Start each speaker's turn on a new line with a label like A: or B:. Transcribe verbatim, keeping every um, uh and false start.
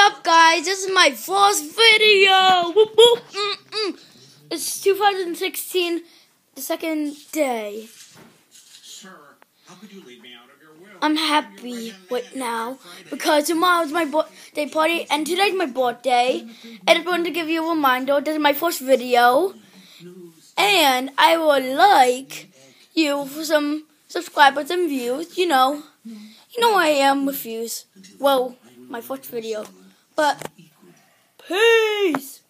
A: up, guys? This is my first video. Whoop, whoop, mm, mm. It's two thousand sixteen, the second day.
B: Sir, how could you leave me out of your will?
A: I'm happy right now because tomorrow's my birthday party and today's my birthday. I just wanted to give you a reminder. This is my first video, and I would like you for some subscribers and views. You know, you know I am with views. Well, my first video, but peace.